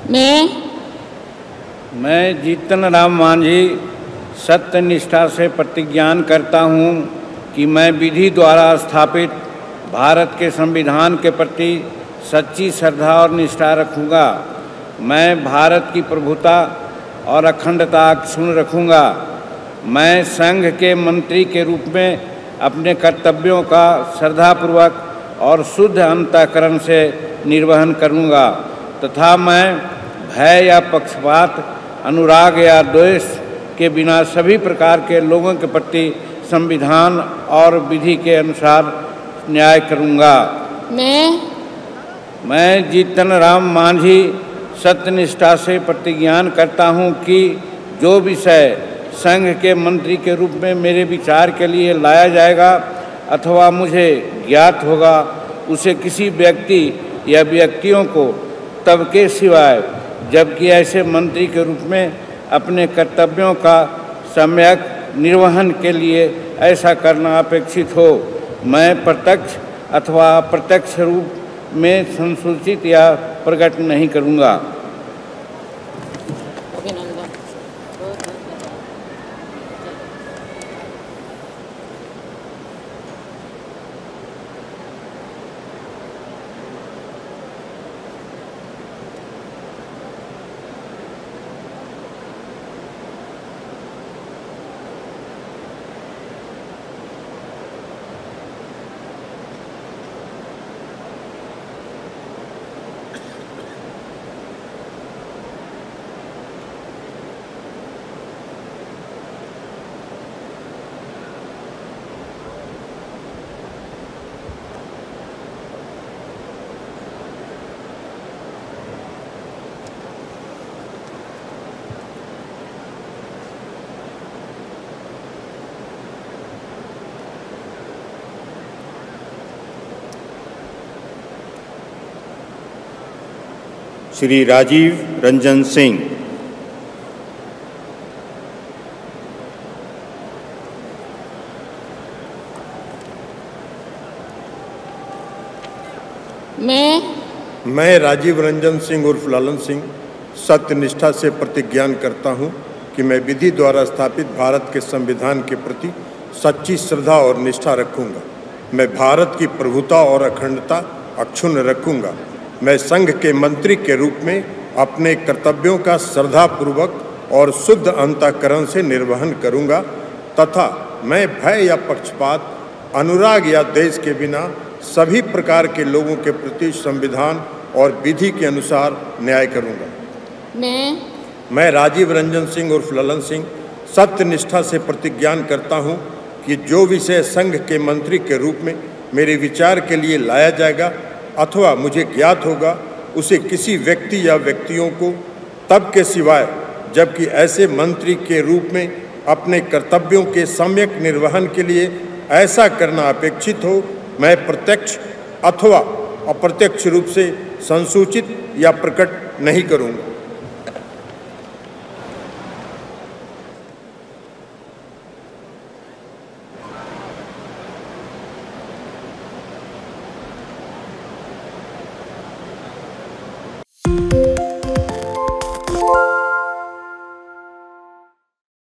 मैं जीतन राम मांझी सत्य निष्ठा से प्रतिज्ञान करता हूँ कि मैं विधि द्वारा स्थापित भारत के संविधान के प्रति सच्ची श्रद्धा और निष्ठा रखूँगा। मैं भारत की प्रभुता और अखंडता अक्षुण्ण रखूँगा। मैं संघ के मंत्री के रूप में अपने कर्तव्यों का श्रद्धापूर्वक और शुद्ध अंतःकरण से निर्वहन करूँगा तथा मैं भय या पक्षपात, अनुराग या द्वेष के बिना सभी प्रकार के लोगों के प्रति संविधान और विधि के अनुसार न्याय करूँगा। मैं जीतन राम मांझी सत्यनिष्ठा से प्रतिज्ञान करता हूँ कि जो विषय संघ के मंत्री के रूप में मेरे विचार के लिए लाया जाएगा अथवा मुझे ज्ञात होगा, उसे किसी व्यक्ति या व्यक्तियों को तब के सिवाय जबकि ऐसे मंत्री के रूप में अपने कर्तव्यों का सम्यक निर्वहन के लिए ऐसा करना अपेक्षित हो, मैं प्रत्यक्ष अथवा अप्रत्यक्ष रूप में संसूचित या प्रकट नहीं करूँगा। श्री राजीव रंजन सिंह। मैं राजीव रंजन सिंह उर्फ लालन सिंह सत्यनिष्ठा से प्रतिज्ञान करता हूं कि मैं विधि द्वारा स्थापित भारत के संविधान के प्रति सच्ची श्रद्धा और निष्ठा रखूंगा। मैं भारत की प्रभुता और अखंडता अक्षुण्ण रखूंगा। मैं संघ के मंत्री के रूप में अपने कर्तव्यों का श्रद्धापूर्वक और शुद्ध अंतःकरण से निर्वहन करूंगा तथा मैं भय या पक्षपात, अनुराग या द्वेष के बिना सभी प्रकार के लोगों के प्रति संविधान और विधि के अनुसार न्याय करूंगा। मैं राजीव रंजन सिंह उर्फ ललन सिंह सत्यनिष्ठा से प्रतिज्ञान करता हूं कि जो विषय संघ के मंत्री के रूप में मेरे विचार के लिए लाया जाएगा अथवा मुझे ज्ञात होगा, उसे किसी व्यक्ति या व्यक्तियों को तब के सिवाय जबकि ऐसे मंत्री के रूप में अपने कर्तव्यों के सम्यक निर्वहन के लिए ऐसा करना अपेक्षित हो, मैं प्रत्यक्ष अथवा अप्रत्यक्ष रूप से संसूचित या प्रकट नहीं करूँगा।